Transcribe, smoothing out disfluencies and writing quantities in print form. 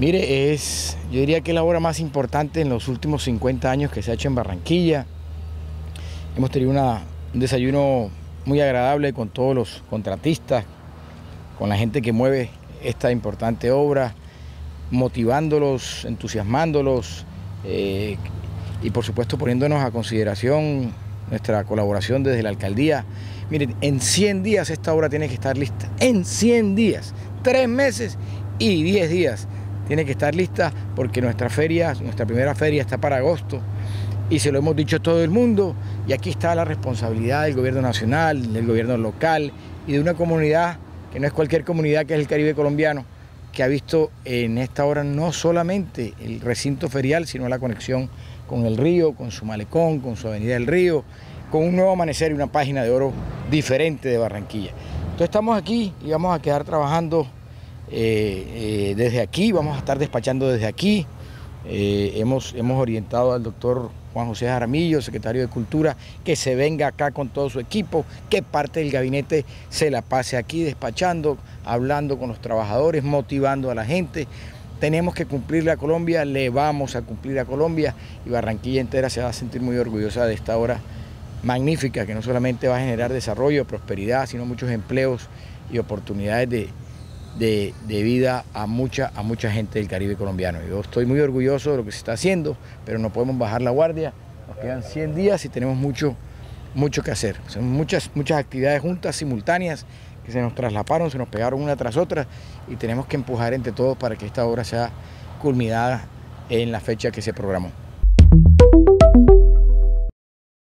Mire, yo diría que es la obra más importante en los últimos 50 años que se ha hecho en Barranquilla. Hemos tenido un desayuno muy agradable con todos los contratistas, con la gente que mueve esta importante obra, motivándolos, entusiasmándolos y por supuesto poniéndonos a consideración nuestra colaboración desde la alcaldía. Miren, en 100 días esta obra tiene que estar lista, en 100 días, 3 meses y 10 días tiene que estar lista porque nuestra primera feria está para agosto y se lo hemos dicho a todo el mundo y aquí está la responsabilidad del gobierno nacional, del gobierno local y de una comunidad que no es cualquier comunidad, que es el Caribe colombiano, que ha visto en esta obra no solamente el recinto ferial, sino la conexión con el río, con su malecón, con su avenida del río, con un nuevo amanecer y una página de oro diferente de Barranquilla. Entonces estamos aquí y vamos a quedar trabajando desde aquí, vamos a estar despachando desde aquí. Hemos orientado al doctor Juan José Jaramillo, secretario de Cultura, que se venga acá con todo su equipo, que parte del gabinete se la pase aquí despachando, hablando con los trabajadores, motivando a la gente. Tenemos que cumplirle a Colombia, le vamos a cumplir a Colombia y Barranquilla entera se va a sentir muy orgullosa de esta obra magnífica que no solamente va a generar desarrollo, prosperidad, sino muchos empleos y oportunidades de vida a mucha gente del Caribe colombiano. Yo estoy muy orgulloso de lo que se está haciendo, pero no podemos bajar la guardia. Nos quedan 100 días y tenemos mucho que hacer. Son muchas actividades juntas, simultáneas, que se nos traslaparon, se nos pegaron una tras otra y tenemos que empujar entre todos para que esta obra sea culminada en la fecha que se programó.